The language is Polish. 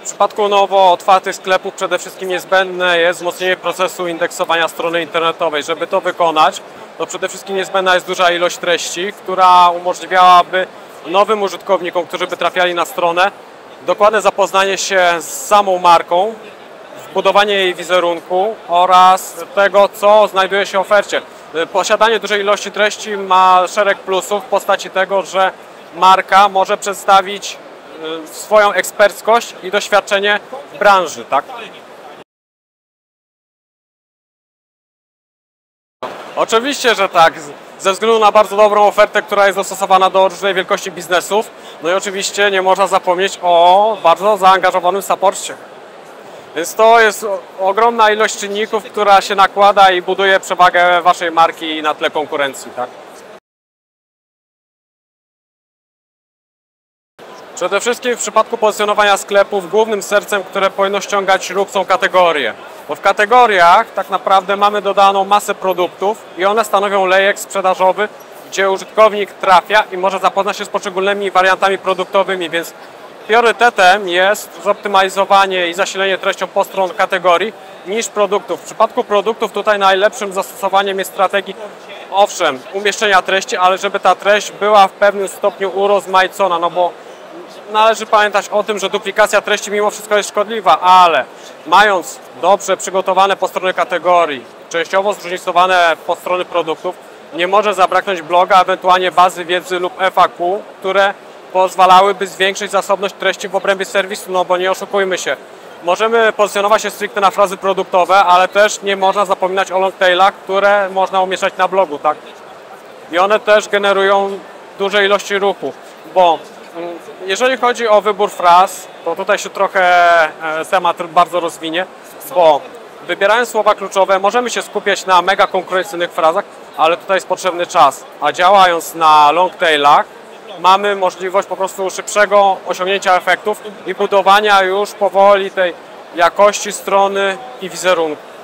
przypadku nowo otwartych sklepów przede wszystkim niezbędne jest wzmocnienie procesu indeksowania strony internetowej. Żeby to wykonać, to przede wszystkim niezbędna jest duża ilość treści, która umożliwiałaby nowym użytkownikom, którzy by trafiali na stronę, dokładne zapoznanie się z samą marką, wbudowanie jej wizerunku oraz tego, co znajduje się w ofercie. Posiadanie dużej ilości treści ma szereg plusów w postaci tego, że marka może przedstawić swoją eksperckość i doświadczenie w branży, tak? Oczywiście, że tak. Ze względu na bardzo dobrą ofertę, która jest dostosowana do różnej wielkości biznesów, no i oczywiście nie można zapomnieć o bardzo zaangażowanym supporcie. Więc to jest ogromna ilość czynników, która się nakłada i buduje przewagę waszej marki na tle konkurencji, tak? Przede wszystkim w przypadku pozycjonowania sklepów głównym sercem, które powinno ściągać ruch, są kategorie. Bo w kategoriach tak naprawdę mamy dodaną masę produktów i one stanowią lejek sprzedażowy, gdzie użytkownik trafia i może zapoznać się z poszczególnymi wariantami produktowymi, więc priorytetem jest zoptymalizowanie i zasilenie treścią postron kategorii niż produktów. W przypadku produktów tutaj najlepszym zastosowaniem jest strategii, owszem, umieszczenia treści, ale żeby ta treść była w pewnym stopniu urozmaicona, no bo należy pamiętać o tym, że duplikacja treści mimo wszystko jest szkodliwa, ale mając dobrze przygotowane postrony kategorii, częściowo zróżnicowane postrony produktów, nie może zabraknąć bloga, ewentualnie bazy wiedzy lub FAQ, które pozwalałyby zwiększyć zasobność treści w obrębie serwisu, no bo nie oszukujmy się. Możemy pozycjonować się stricte na frazy produktowe, ale też nie można zapominać o longtailach, które można umieszczać na blogu, tak? I one też generują duże ilości ruchu, bo jeżeli chodzi o wybór fraz, to tutaj się trochę temat bardzo rozwinie, bo wybierając słowa kluczowe możemy się skupiać na mega konkurencyjnych frazach, ale tutaj jest potrzebny czas, a działając na longtailach mamy możliwość po prostu szybszego osiągnięcia efektów i budowania już powoli tej jakości strony i wizerunku.